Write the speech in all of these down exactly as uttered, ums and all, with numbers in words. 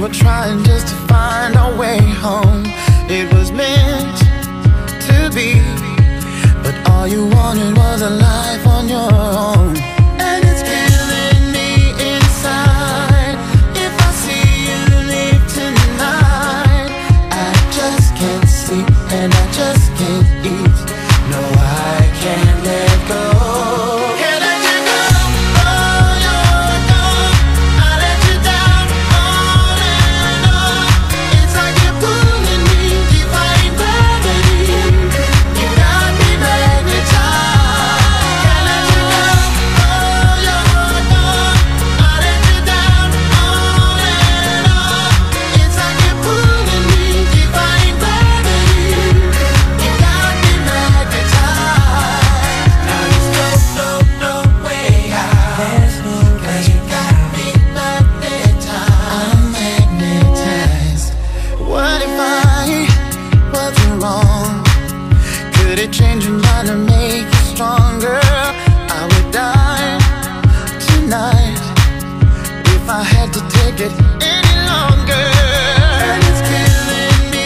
were trying just to find our way home. It was meant to be, but all you wanted was a life on your own. And it's killing me inside. If I see you leave tonight, I just can't sleep and I just can't eat. No, I can't let go. Can't let you go. Oh, you're gone. I let you down on and on. It's like you're pulling me, defying gravity. You got me magnetized. Can't let you go. Oh, you're gone. I let you down on and on. It's like you're pulling me, defying gravity. You got me magnetized. Now there's no, no, no way out. There's no way. 'Cause you got me magnetized. I'm magnetized. What if I wasn't wrong? Could it change your mind and make you stronger? I would die tonight if I had to take it any longer. And it's killing me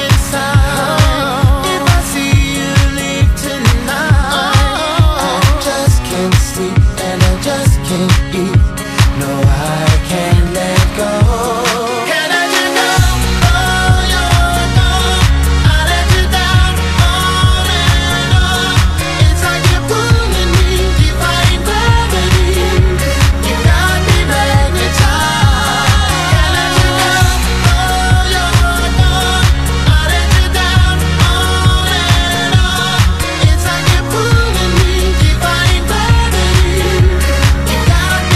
inside. If I see you leave tonight, I just can't sleep and I just can't eat. No, I can't let go. Can't let you go. Oh, you're gone. I let you down on and on. It's like you're pulling me, defying gravity. You got me magnetized. Can't let you go. Oh, you're gone. I let you down on and on. It's like you're pulling me, defying gravity. You got me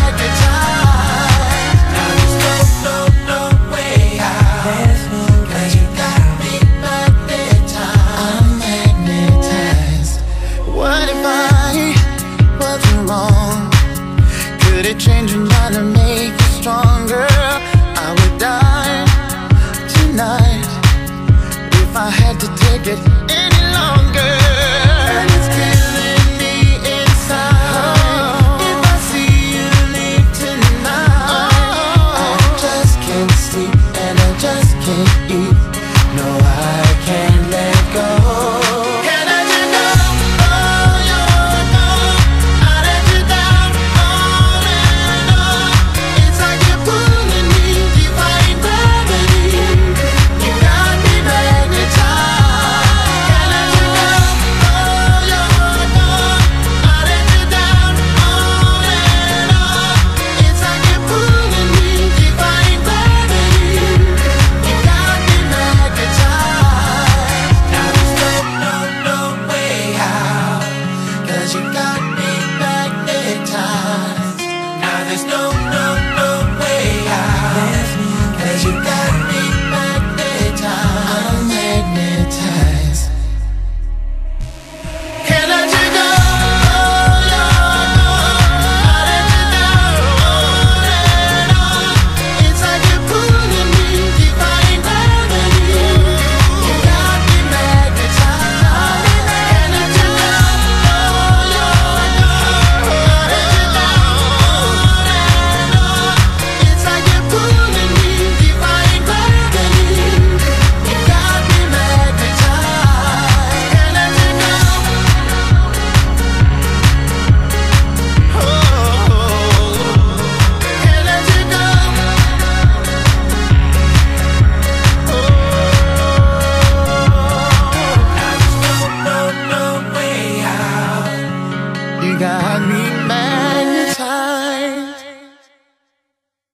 magnetized. Now there's no, no, no way out. There's no way. 'Cause you got me magnetized. I'm magnetized. What if I wasn't wrong? Could it change your mind and make you stronger? I would die tonight if I had to take it any longer. And it's killing me inside. If I see you leave tonight, I just can't sleep and I just can't eat. No, I can't let go. Can't let you go. Oh, you're gone. I let you down on and on. It's like you're pulling me, defying gravity. You got me magnetized. Can't let you go. Oh, you're gone. I let you down on and on. It's like you're pulling me, defying gravity. You got me magnetized. Now there's no, no, no way out. 'Cause you got me magnetized. Now there's no, no, no way out. 'Cause you got me magnetized. I'm magnetized. Can't let you go. Oh, you're gone. I let you down on and on. It's like you're pulling me, defying gravity. You got me magnetized. Can't let you go. Oh, you're gone. I let you down on and on. It's like you're pulling me, defying gravity. You got me magnetized. Can't let you go. Oh, can't let you go. Oh, now there's no, no, no way out. You got